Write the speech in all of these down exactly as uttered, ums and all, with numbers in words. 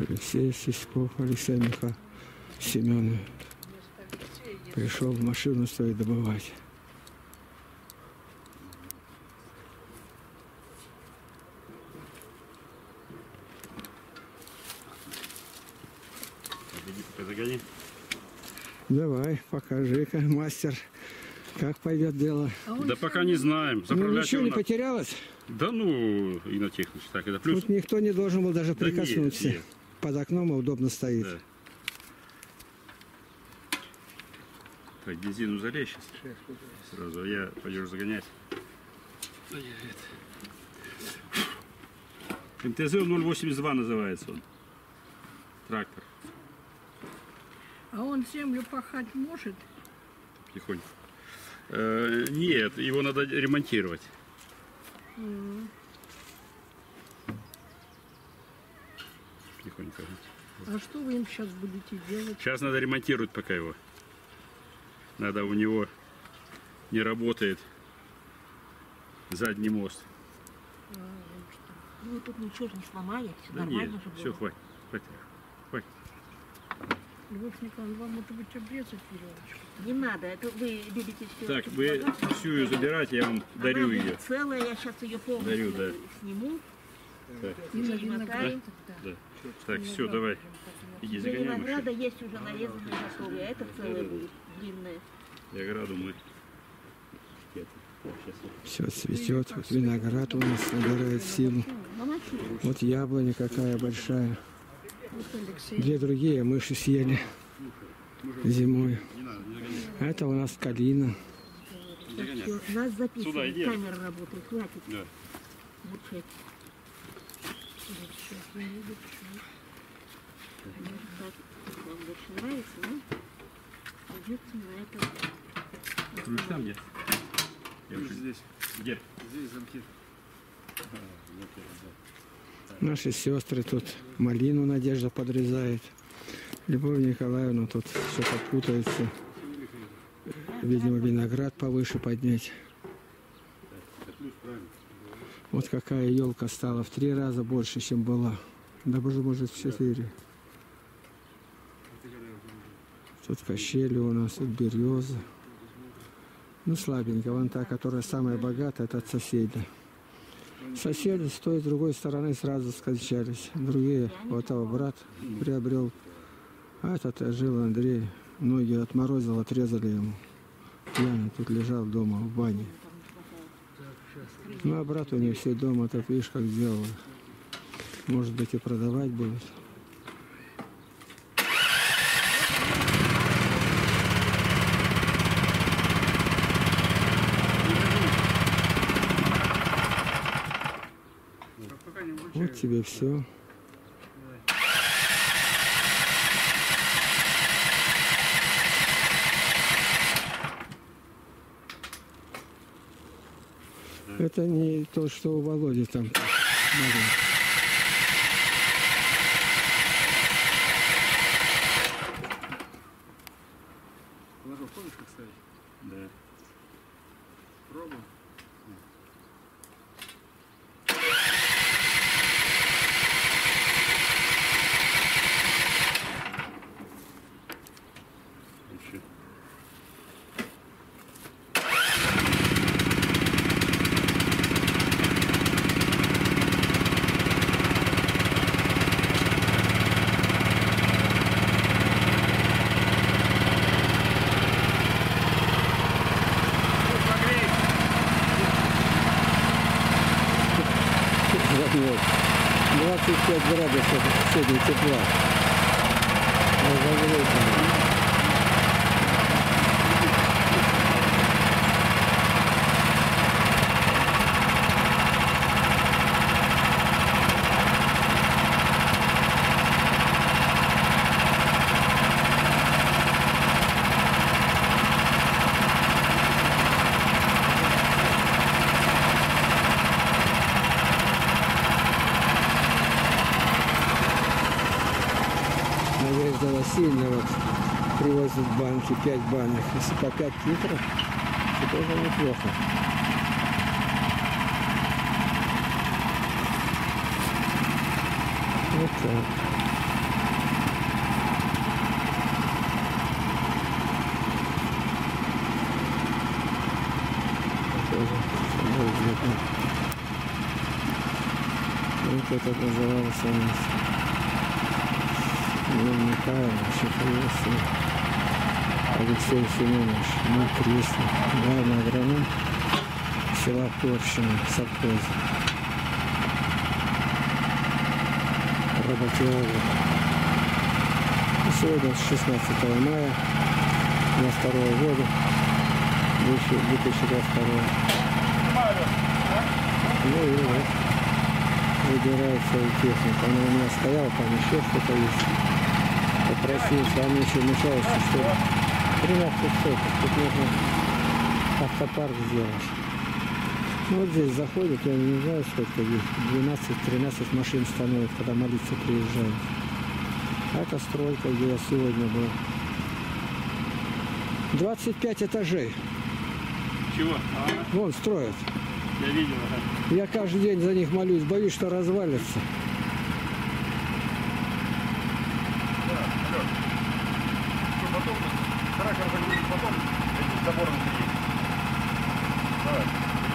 Алексей Сиськов, Алексей Михайлович Семенов. Пришел в машину свою добывать. Загони. Давай, покажи-ка, мастер, как пойдет дело. А да пока не знаем. Ну, ничего не на... потерялось? Да ну, и на технике. Так, это плюс. Тут никто не должен был даже да прикоснуться. Нет, нет. Под окном удобно стоит. Да. Так, бензину залей сейчас. Сразу, а я пойдешь загонять. эм тэ зэ ноль восемьдесят два называется он. Трактор. А он землю пахать может? Тихонько. Э, нет, его надо ремонтировать. Mm. Тихонько. А что вы им сейчас будете делать? Сейчас надо ремонтировать пока его. Надо, у него не работает задний мост. А, ну, тут ничего же не сломали, все Да нормально нет, же было. все, хватит, хватит, хватит. Львов Николаевич, вам может быть обрезать веревочку? Не надо, это вы любите все. Так, вы всю ее забираете, я вам дарю Она ее. целая, я сейчас ее полностью Дарю, да. сниму. Так, И замотаю. да. Так, все, давай. Иди, Для загоняем винограда еще. есть уже нарезанные готовые, а это целая будет, длинная. И ограду мы. Все цветет, вот виноград у нас набирает силу. Вот яблоня какая большая. Две другие мыши съели зимой. А это у нас калина. Все, нас Сюда записывает, иди. камера работает, хватит. Да. Бурчать. Так, вам больше нравится, да? Идете на это. Ключ там где? Я уже здесь. Где? Здесь замки. Наши сестры тут малину Надежда подрезает. Любовь Николаевна тут что-то путается. Видимо, виноград повыше поднять. Вот какая елка стала в три раза больше, чем была. Да боже, может, в четыре. Тут качели у нас, тут береза. Ну, слабенько. Вон та, которая самая богатая, это от соседа. Соседи с той, с другой стороны сразу скончались. Другие, вот того брат приобрел. А этот жил Андрей. Ноги отморозил, отрезали ему. Пьяный тут лежал дома в бане. Ну, а брат у него все дома, так видишь, как сделал. Может быть, и продавать будут. Вот тебе все. Это не то, что у Володи там. Ложок, помнишь, как ставить? Да. Пробуем. Еще. двадцать пять градусов сегодня тепла. Надежда Васильевна вот привозит банки, пять банок. Если по пять литров, то тоже неплохо. Вот так. что-то называлось у нас. Ну, Михайлович, это Алексей Семенович, мой крестник, главный агроном села Порщина, совхоза. Работиолог. Сегодня шестнадцатого мая две тысячи второго года, две тысячи двадцать второго. Ну и вот выбирает свою технику. Она у меня стояла, там еще что-то есть. Попросил, с вами еще мешается, что тринадцать соток. Тут нужно автопарк сделать. Ну, вот здесь заходит, я не знаю, сколько здесь, двенадцать-тринадцать машин становится, когда молиться приезжают. А это стройка, где я сегодня был. двадцать пять этажей. Чего? Вон строят. Я видел, ага. Я каждый день за них молюсь, боюсь, что развалится. Потом, трактор загрузит потом, эти заборы приедет. Давай,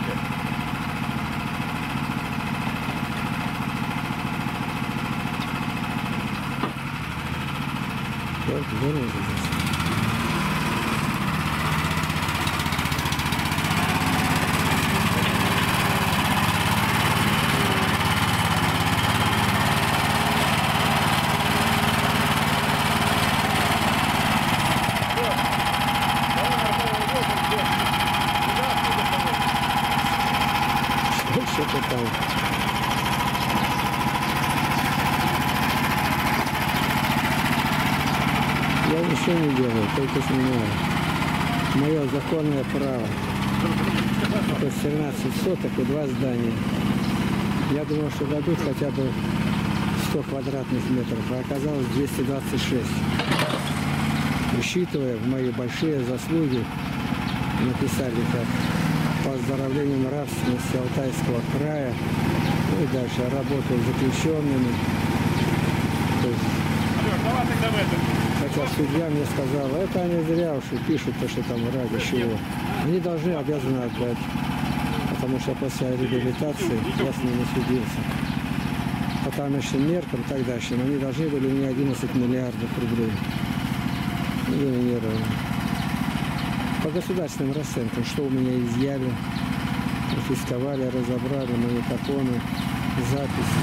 Вот, здорово здесь. Что-то там. Я ничего не делаю, только снимаю. Мое законное право. Это семнадцать соток и два здания. Я думал, что дадут хотя бы сто квадратных метров, а оказалось двести двадцать шесть. Учитывая в мои большие заслуги, написали как поздравление нравственности Алтайского края, ну и дальше работаю с заключенными. То есть, хотя судья мне сказал, это они зря уж и пишут, то, что там ради чего. Они должны, обязаны отдать, потому что после реабилитации я с ними судился. По тамошним меркам и так дальше, но они должны были мне одиннадцать миллиардов рублей. Номинированы. По государственным расценкам, что у меня изъяли, конфисковали, разобрали магнитофоны, записи.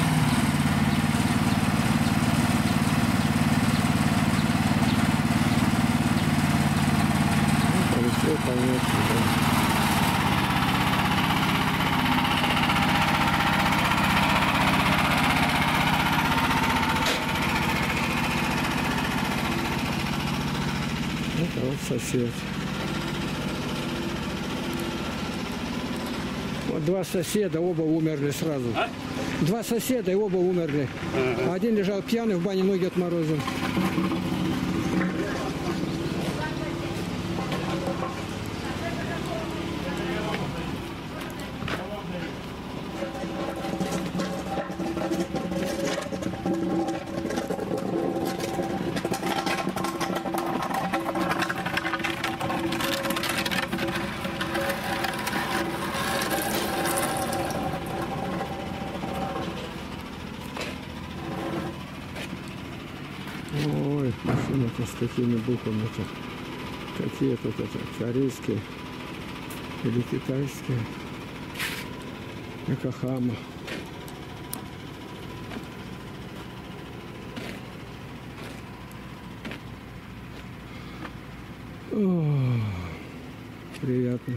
Ну, полетел, конечно, да. Это вот сосед. Вот два соседа, оба умерли сразу. А? Два соседа, и оба умерли. Ага. Один лежал пьяный, в бане ноги отморозил. Ой, машина-то с такими буквами-то. Какие тут это? Корейские или китайские? Йокохама. О, приятно.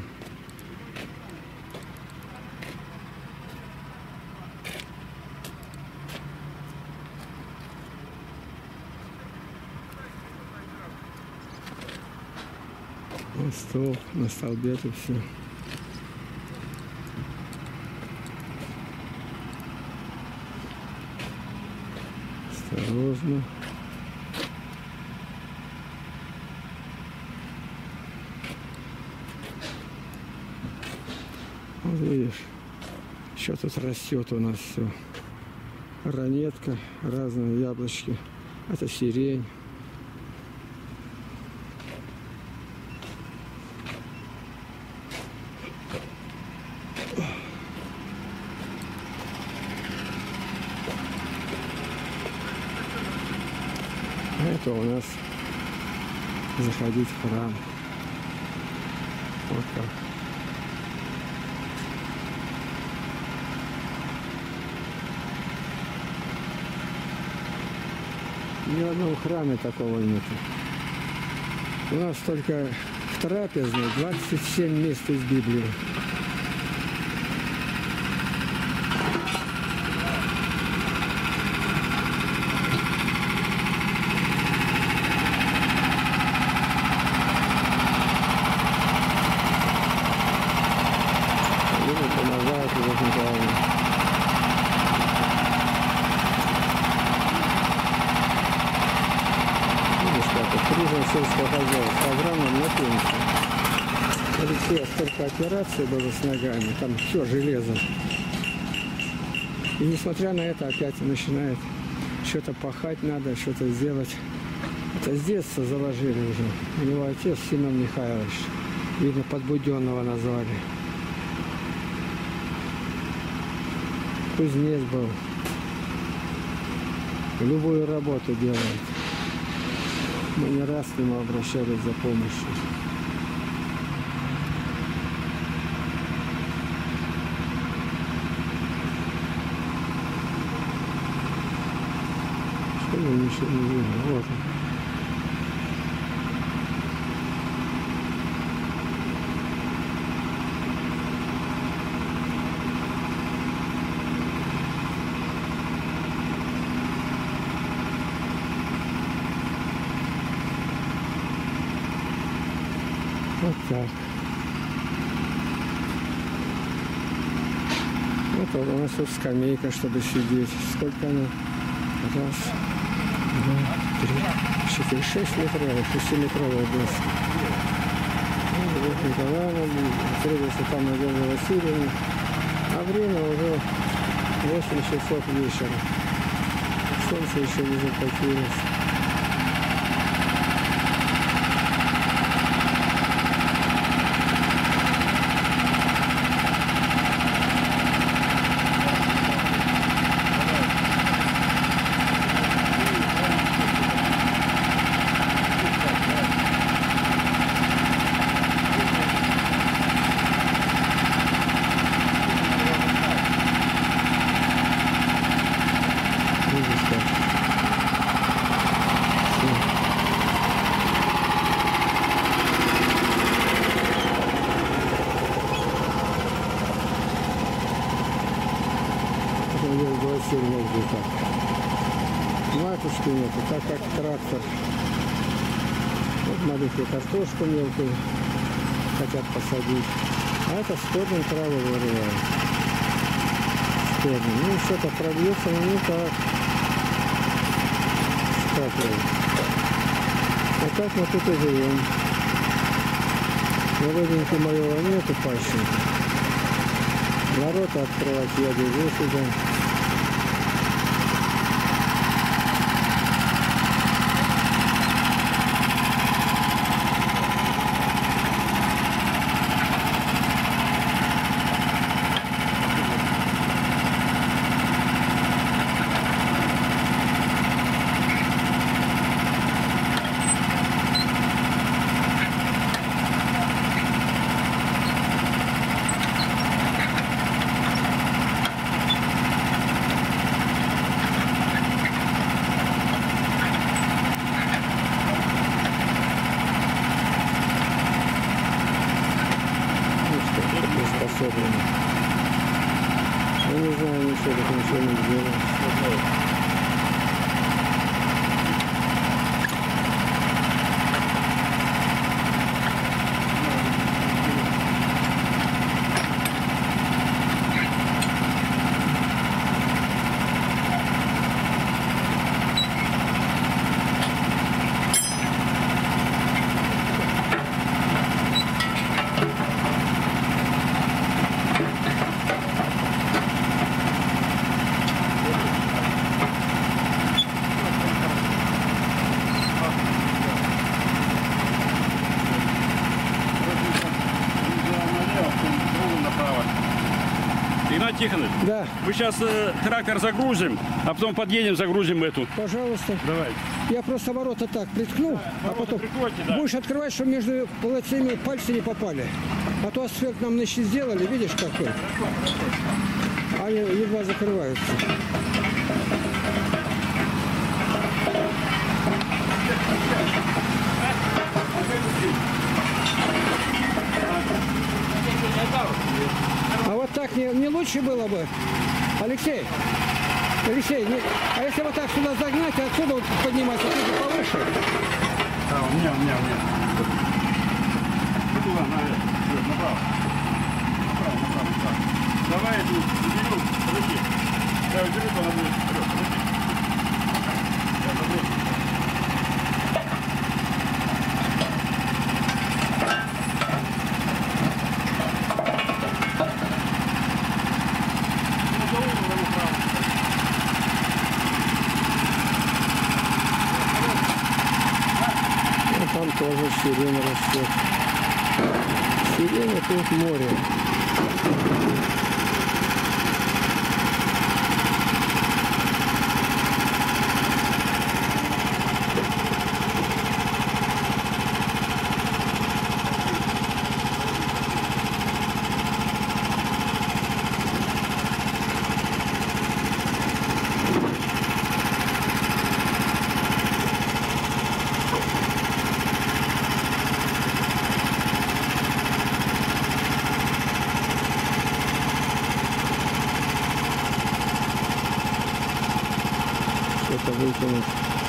Вот стол, на столбе-то все. Осторожно. Вот видишь, еще тут растет у нас все. Ранетка, разные яблочки. Это сирень. А это у нас заходить в храм. Вот так. Ни в одном храме такого нет. У нас только в трапезной двадцать семь мест из Библии. Люди помогают Любовь Николаевне. Признан сельского хозяйства Авраама на пенсию. Алексея столько операций было с ногами, там все железо. И несмотря на это опять начинает что-то пахать надо, что-то сделать. Это с детства заложили уже. У него отец Семен Михайлович, видно, Подбуденного назвали. Кузнец был. Любую работу делает. Мы не раз к нему обращались за помощью. Что я ничего не вижу? Вот он. Вот так. Вот у нас тут скамейка, чтобы сидеть. Сколько она? Раз, два, три, четыре, шесть метровых, шестиметровая доска. Любовь Николаевна, встретился там Надежда Васильевна. А время уже восемь часов вечера. Солнце еще не закатилось. Матушки нету, так как трактор. Вот маленькую картошку мелкую хотят посадить. А это стебень травы вырывают. Стебень. Ну что-то пробьется, но никак. Скапливает. Вот так мы тут и живем. Володеньки моего нету, пащенька. Ворота открывать я бегу сюда. Да, Мы сейчас э, трактор загрузим, а потом подъедем, загрузим эту. пожалуйста. Давай. Я просто ворота так приткну, а ворота потом прикройте, да. будешь открывать, чтобы между полоцами пальцы не попали. А то асфальт нам ночи сделали, видишь какой? Они едва закрываются. А вот так не, не лучше было бы, Алексей? Алексей, не- а если вот так сюда загнать, и отсюда вот подниматься, тут повыше? Да, у меня, у меня, у меня. Вот туда, на, вперед, направо. Направо, направо, направо. Давай эту уберу, подожди. Я уберу, то она будет вперед, подожди. Я заброшу. Ну, за угол она направо. Ну, там тоже сирена растет. Сирена тут море. Что-то выкинуть.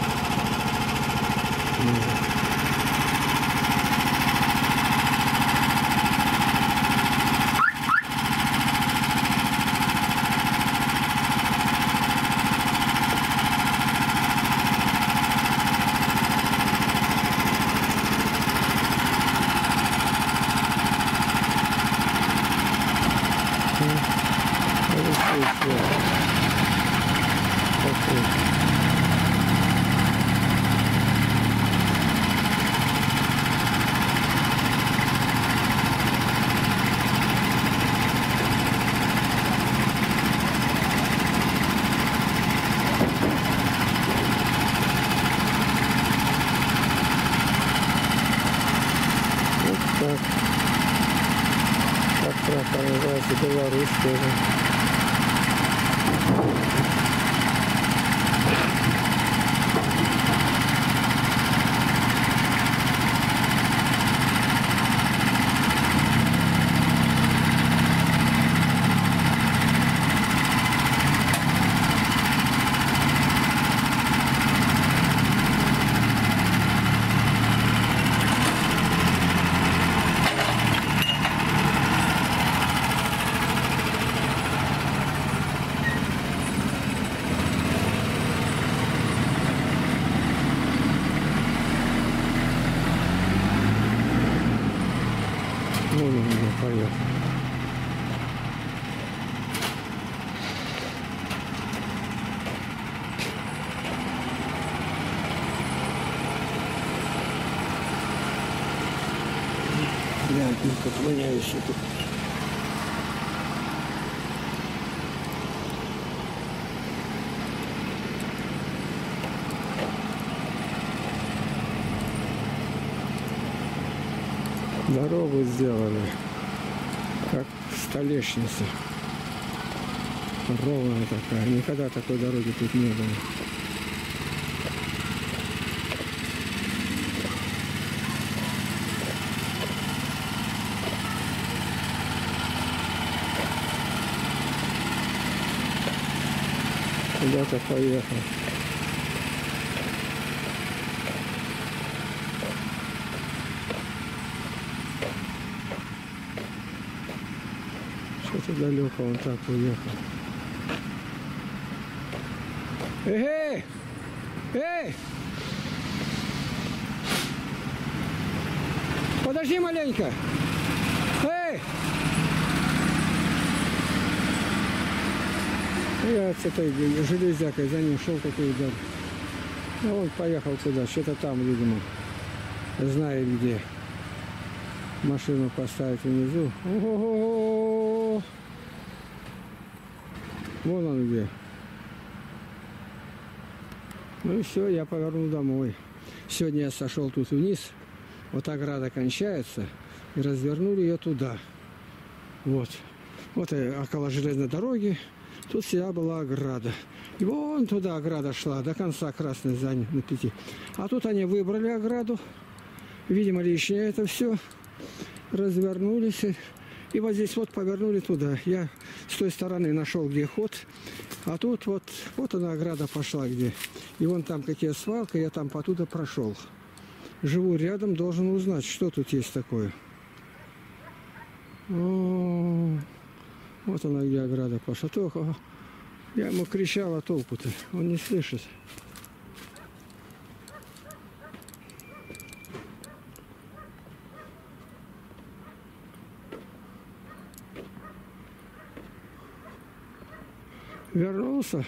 Так. Как трактор называется? Беларусь тоже. Ну, ну, ну, поехал. Глянь, как воняющий тут. Дорогу сделали, как столешница. Ровная такая. Никогда такой дороги тут не было. Куда-то поехал. Что-то далеко он так уехал. Эй! Эй! Подожди маленько! Эй! Я с этой железякой за ним шел, какой удар. Ну, он поехал туда, что-то там, видимо. Знает где. Машину поставить внизу. Ого-го! Вон он где. Ну и все, я повернул домой. Сегодня я сошел тут вниз. Вот ограда кончается. И развернули ее туда. Вот. Вот и около железной дороги. Тут всегда была ограда. И вон туда ограда шла, до конца красной зани на пяти. А тут они выбрали ограду. Видимо, лишнее это все. Развернулись. И вот здесь вот повернули туда. Я с той стороны нашел, где ход. А тут вот, вот она ограда пошла где. И вон там какие свалка, я там потуда прошел. Живу рядом, должен узнать, что тут есть такое. О, вот она где ограда пошла. Только я ему кричал, а толку-то он не слышит. Вернулся.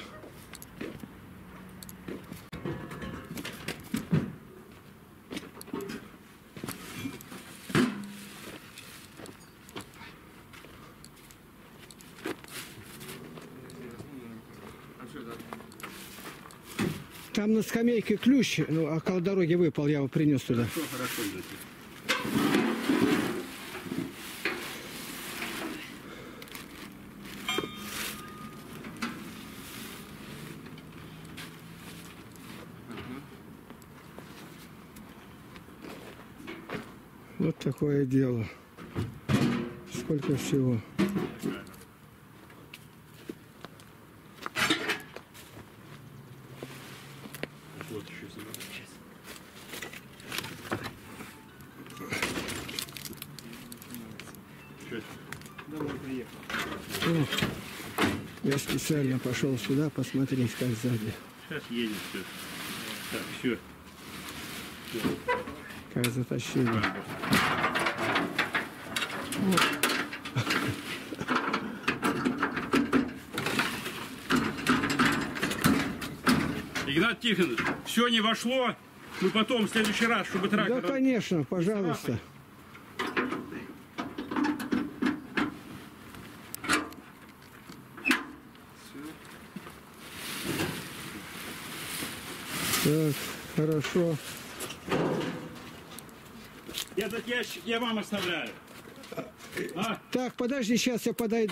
Там на скамейке ключ, ну, около дороги выпал, я его принес туда. Хорошо, хорошо, значит. Вот такое дело. Сколько всего. Вот еще сюда. Сейчас. Домой приехал. О, я специально пошел сюда посмотреть, как сзади. Сейчас едем, все. Так, все. Как затащили. Игнат Тихонович, все не вошло, мы потом в следующий раз, чтобы трактор... Да, конечно, пожалуйста. Так, хорошо. Этот ящик я вам оставляю. А? Так, подожди, сейчас я подойду.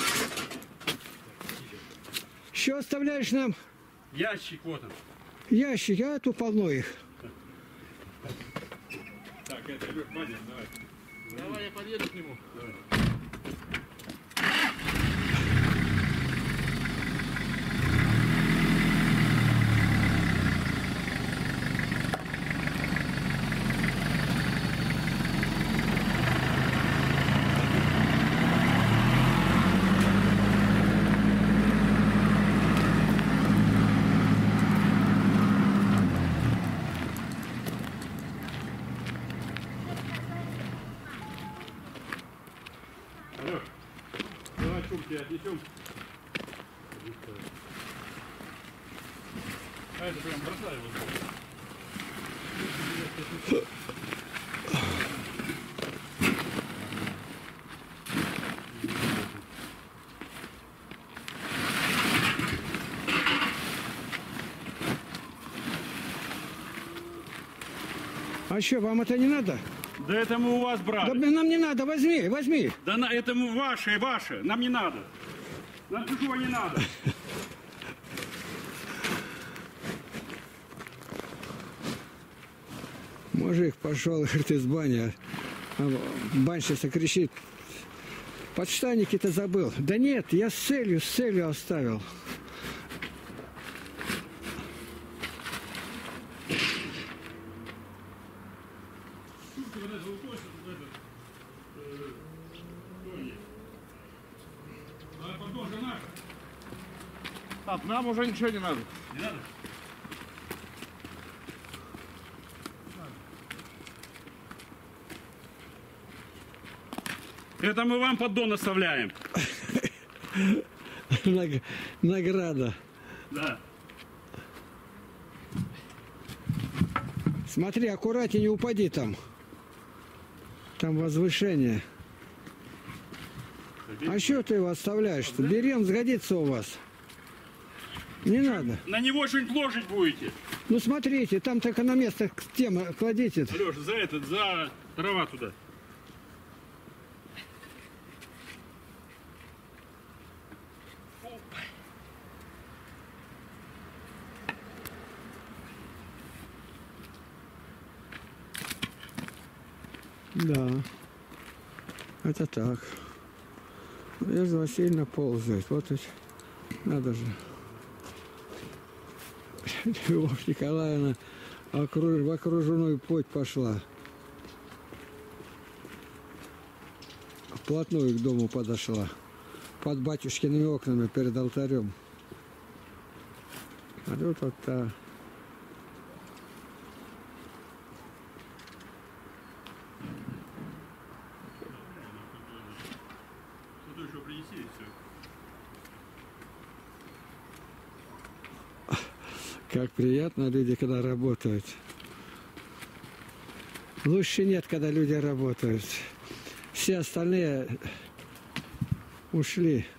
Что оставляешь нам? Ящик, вот он. Ящики, а тут полно их. Так, это, Лёш, пойдем, давай. Давай я подъеду к нему. Давай. Алло, давай сумки отнесем. А это прям бросай его. А что, вам это не надо? Да это мы у вас Да брали. блин, нам не надо, возьми, возьми. Да на, это мы ваше, ваше, нам не надо. Нам чужого не надо. Мужик пошел, говорит, из бани. А банщица кричит: подштанники-то забыл. Да нет, я с целью, с целью оставил. А, нам уже ничего не надо. Не надо? Это мы вам поддон оставляем. Наг- Награда. Да. Смотри, аккуратнее, не упади там. Там возвышение. А что ты его оставляешь-то? Бери, он сгодится у вас. Не надо. На него что-нибудь ложить будете. Ну смотрите, там только на место тема кладите. Алеша, за этот, за трава туда. Да, это так. Надежда Васильевна ползает. Вот ведь надо же. Любовь Николаевна окруж... в окружной путь пошла. Вплотную к дому подошла. Под батюшкиными окнами перед алтарем. А тут вот та. Что-то еще принеси и все. Как приятно люди, когда работают. Лучше нет, когда люди работают. Все остальные ушли.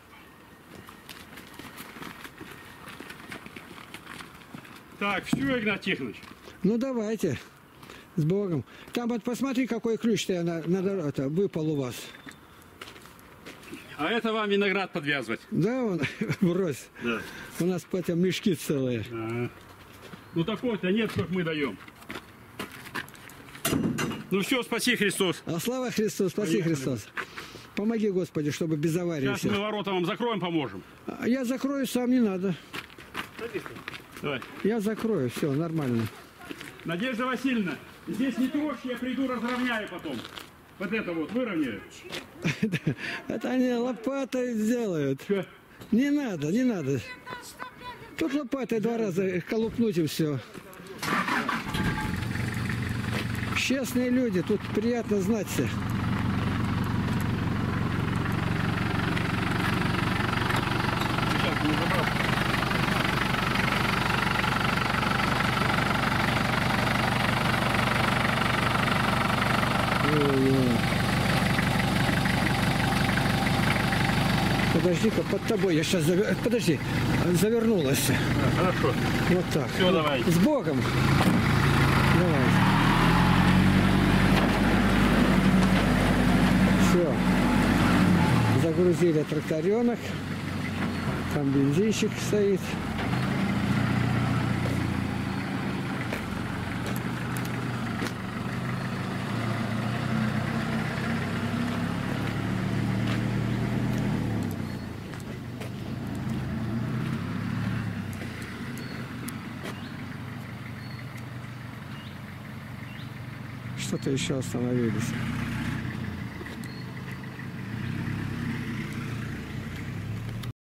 Так, все, Игнат Тихонович. Ну давайте. С Богом. Там вот посмотри, какой ключ-то на, на, это, выпал у вас. А это вам виноград подвязывать. Да, он брось. Да. У нас потом мешки целые. А. Ну такой-то нет, как мы даем. Ну все, спаси Христос. А слава Христу, спаси Поехали. Христос. Помоги, Господи, чтобы без аварии Сейчас все. мы ворота вам закроем, поможем. А я закрою сам, не надо. Давай. Я закрою, все, нормально. Надежда Васильевна, здесь не трожь, я приду, разровняю потом. Вот это вот выровняю. Это они лопатой сделают. Чё? Не надо, не надо. Тут лопатой два раза колупнуть и все. Честные люди, тут приятно знать все. Сейчас не забрал. Ой-ой. Подожди-ка, под тобой. Я сейчас завер... Подожди, завернулась. Да, хорошо. Вот так. Все, давай. С Богом. Давай. Все. Загрузили тракторенок. Там бензинчик стоит. Что-то еще остановились.